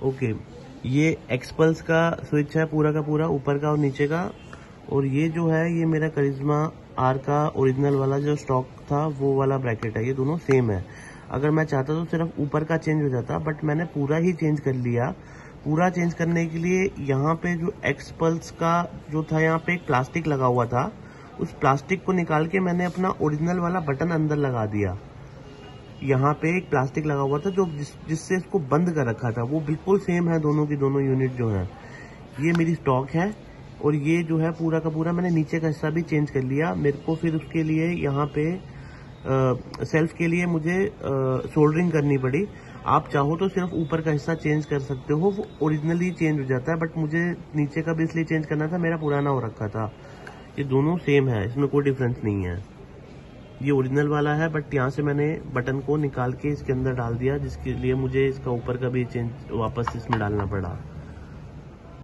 Okay, ये XPulse का switch है पूरा का पूरा, ऊपर का और नीचे का। और ये जो है ये मेरा करिश्मा आर का ओरिजिनल वाला जो स्टॉक था वो वाला ब्रैकेट है, ये दोनों सेम है। अगर मैं चाहता तो सिर्फ ऊपर का चेंज हो जाता, बट मैंने पूरा ही चेंज कर लिया। पूरा चेंज करने के लिए यहाँ पे जो एक्सपल्स का जो था, यहाँ पे एक प्लास्टिक लगा हुआ था, उस प्लास्टिक को निकाल के मैंने अपना ओरिजिनल वाला बटन अंदर लगा दिया। यहाँ पे एक प्लास्टिक लगा हुआ था जो जिससे इसको बंद कर रखा था, वो बिल्कुल सेम है, दोनों की दोनों यूनिट जो है। ये मेरी स्टॉक है। और ये जो है पूरा का पूरा मैंने नीचे का हिस्सा भी चेंज कर लिया। मेरे को फिर उसके लिए यहाँ पे सेल्फ के लिए मुझे सोल्डरिंग करनी पड़ी। आप चाहो तो सिर्फ ऊपर का हिस्सा चेंज कर सकते हो, वो ओरिजिनली चेंज हो जाता है, बट मुझे नीचे का भी इसलिए चेंज करना था, मेरा पुराना हो रखा था। ये दोनों सेम है, इसमें कोई डिफरेंस नहीं है। ये ओरिजिनल वाला है, बट यहाँ से मैंने बटन को निकाल के इसके अंदर डाल दिया, जिसके लिए मुझे इसका ऊपर का भी चेंज वापस इसमें डालना पड़ा।